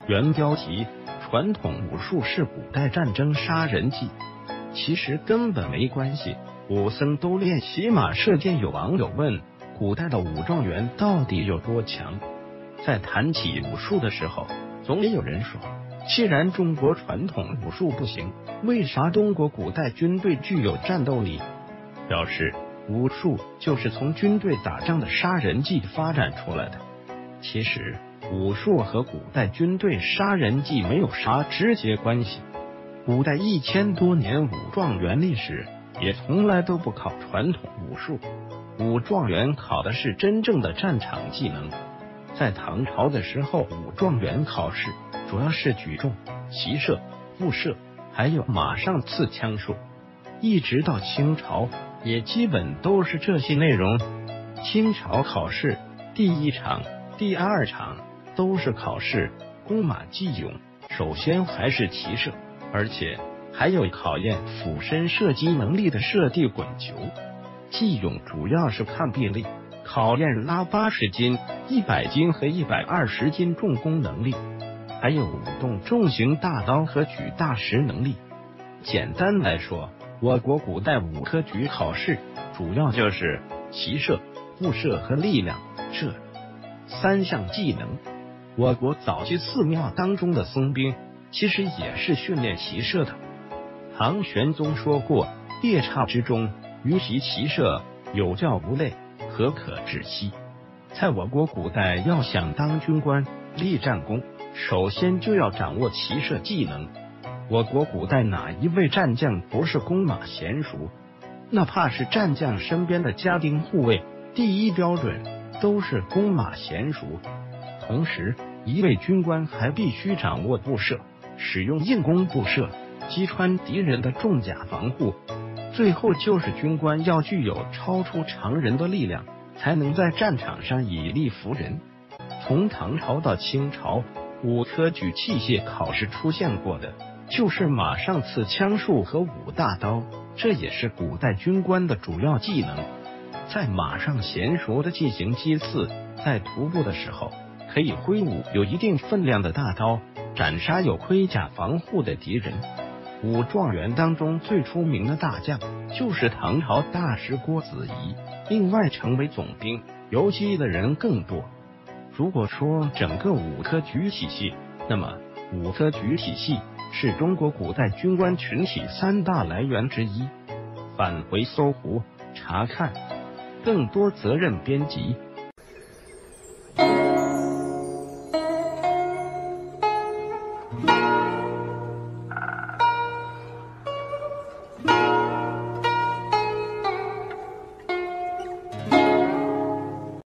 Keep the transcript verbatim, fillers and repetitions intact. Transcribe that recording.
原标题：传统武术是古代战争杀人技。其实根本没关系，武僧都练骑马射箭。有网友问，古代的武状元到底有多强？在谈起武术的时候，总也有人说，既然中国传统武术不行，为啥中国古代军队具有战斗力？表示武术就是从军队打仗的杀人技发展出来的。其实武术和古代军队杀人技没有啥直接关系。古代一千多年武状元历史也从来都不考传统武术，武状元考的是真正的战场技能。在唐朝的时候，武状元考试主要是举重、骑射、步射，还有马上刺枪术。一直到清朝，也基本都是这些内容。清朝考试第一场、第二场都是考试弓马技勇，首先还是骑射，而且还有考验俯身射击能力的射地滚球。技勇主要是看臂力，考验拉八十斤、一百斤和一百二十斤重弓能力，还有舞动重型大刀和举大石能力。简单来说，我国古代武科举考试主要就是骑射、步射和力量这三项技能。我国早期寺庙当中的僧兵其实也是训练骑射的。唐玄宗说过，夜叉之中，于其骑射，有教无类，何可止息？在我国古代，要想当军官、立战功，首先就要掌握骑射技能。我国古代哪一位战将不是弓马娴熟？哪怕是战将身边的家丁护卫，第一标准都是弓马娴熟。同时，一位军官还必须掌握步射，使用硬弓步射，击穿敌人的重甲防护。最后就是军官要具有超出常人的力量，才能在战场上以力服人。从唐朝到清朝，武科举器械考试出现过的就是马上刺枪术和舞大刀，这也是古代军官的主要技能。在马上娴熟的进行击刺，在徒步的时候可以挥舞有一定分量的大刀，斩杀有盔甲防护的敌人。武状元当中最出名的大将就是唐朝大师郭子仪，另外成为总兵游击的人更多。如果说整个武科举体系，那么武科举体系是中国古代军官群体三大来源之一。返回搜狐查看更多责任编辑。